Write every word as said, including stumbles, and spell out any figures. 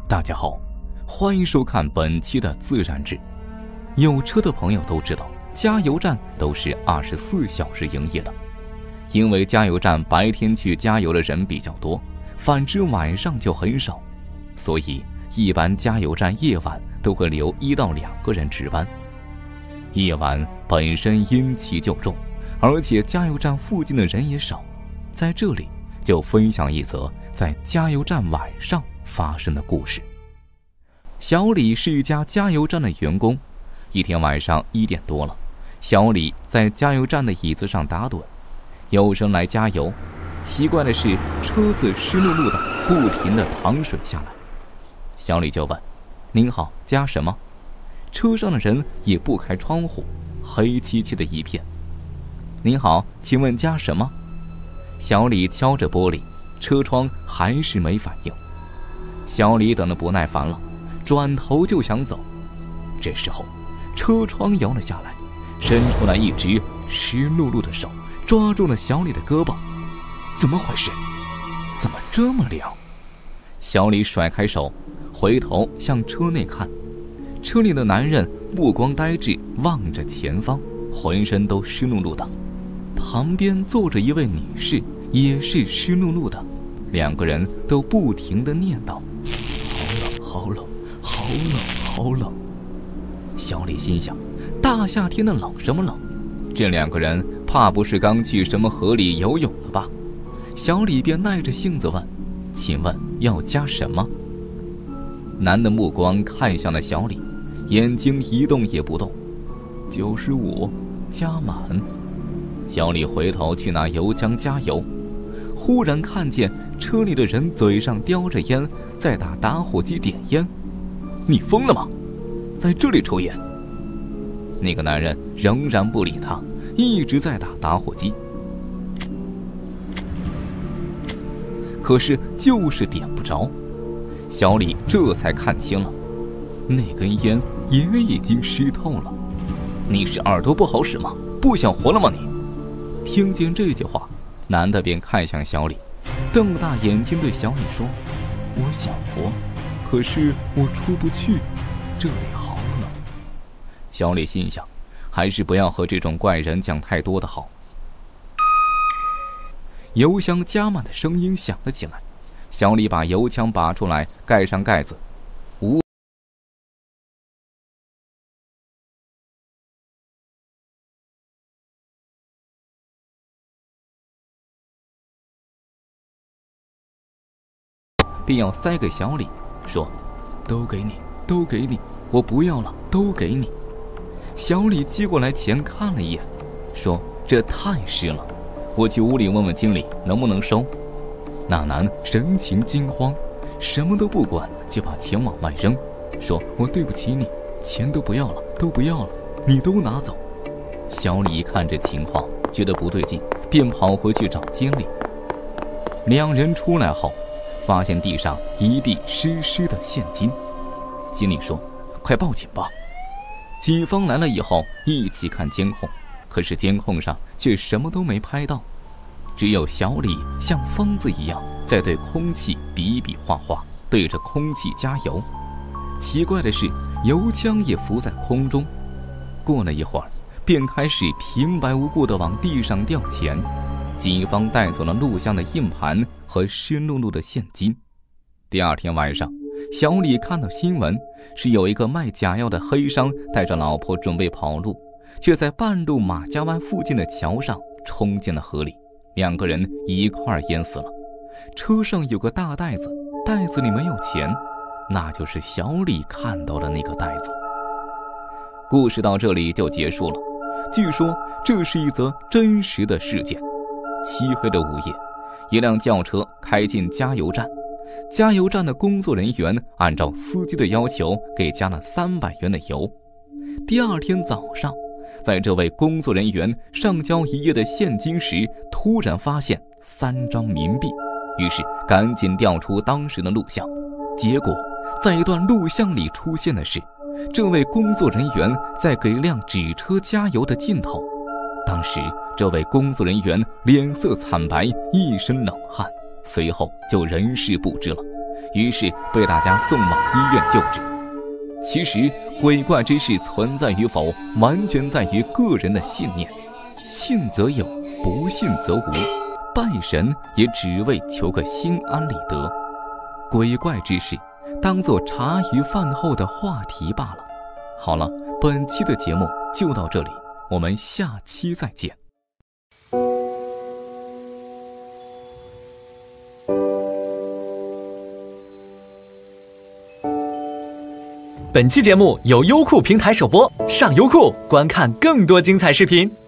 大家好，欢迎收看本期的自然志。有车的朋友都知道，加油站都是二十四小时营业的。因为加油站白天去加油的人比较多，反之晚上就很少，所以一般加油站夜晚都会留一到两个人值班。夜晚本身阴气就重，而且加油站附近的人也少，在这里就分享一则在加油站晚上发生的故事。小李是一家加油站的员工，一天晚上一点多了，小李在加油站的椅子上打盹，有人来加油，奇怪的是车子湿漉漉的，不停地淌水下来。小李就问：您好，加什么？车上的人也不开窗户，黑漆漆的一片。您好，请问加什么？小李敲着玻璃，车窗还是没反应。小李等得不耐烦了，转头就想走。这时候车窗摇了下来，伸出来一只湿漉漉的手，抓住了小李的胳膊。怎么回事？怎么这么凉？小李甩开手，回头向车内看，车里的男人目光呆滞，望着前方，浑身都湿漉漉的。旁边坐着一位女士，也是湿漉漉的，两个人都不停地念叨：好冷，好冷，好冷。小李心想，大夏天的冷什么冷？这两个人怕不是刚去什么河里游泳了吧？小李便耐着性子问：请问要加什么？男的目光看向了小李，眼睛一动也不动。九十五，加满。小李回头去拿油枪加油，忽然看见车里的人嘴上叼着烟，在打打火机点烟。你疯了吗？在这里抽烟？那个男人仍然不理他，一直在打打火机，可是就是点不着。小李这才看清了，那根烟也已经湿透了。你是耳朵不好使吗？不想活了吗你？听见这句话，男的便看向小李，瞪大眼睛对小李说：我想活，可是我出不去，这里好冷。小李心想，还是不要和这种怪人讲太多的好。油箱加满的声音响了起来，小李把油枪拔出来，盖上盖子，无便要塞给小李，说：都给你，都给你，我不要了，都给你。小李接过来钱看了一眼，说：这太湿了，我去屋里问问经理能不能收。那男神情惊慌，什么都不管，就把钱往外扔，说：我对不起你，钱都不要了，都不要了，你都拿走。小李一看这情况，觉得不对劲，便跑回去找经理。两人出来后，发现地上一地湿湿的现金。经理说：快报警吧。警方来了以后，一起看监控，可是监控上却什么都没拍到，只有小李像疯子一样在对空气比比划划，对着空气加油。奇怪的是，油枪也浮在空中。过了一会儿，便开始平白无故地往地上掉钱。警方带走了录像的硬盘和湿漉漉的现金。第二天晚上，小李看到新闻，是有一个卖假药的黑商带着老婆准备跑路，却在半路马家湾附近的桥上冲进了河里，两个人一块淹死了。车上有个大袋子，袋子里没有钱，那就是小李看到的那个袋子。故事到这里就结束了。据说这是一则真实的事件。漆黑的午夜，一辆轿车开进加油站，加油站的工作人员按照司机的要求给加了三百元的油。第二天早上，在这位工作人员上交一页的现金时，突然发现三张冥币，于是赶紧调出当时的录像。结果在一段录像里出现的是，这位工作人员在给辆纸车加油的镜头。当时这位工作人员脸色惨白，一身冷汗，随后就人事不知了。 于是被大家送往医院救治。其实鬼怪之事存在与否，完全在于个人的信念，信则有，不信则无。拜神也只为求个心安理得，鬼怪之事当作茶余饭后的话题罢了。好了，本期的节目就到这里，我们下期再见。 本期节目由优酷平台首播，上优酷观看更多精彩视频。